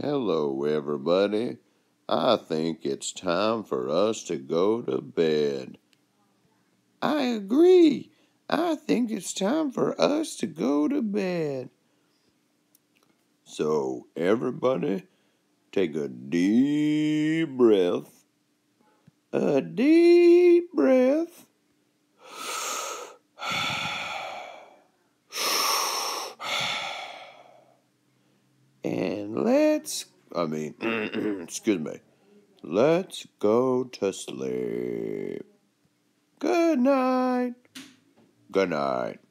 Hello, everybody. I think it's time for us to go to bed. I agree. I think it's time for us to go to bed. So, everybody, take a deep breath. A deep breath. And excuse me. Let's go to sleep. Good night. Good night.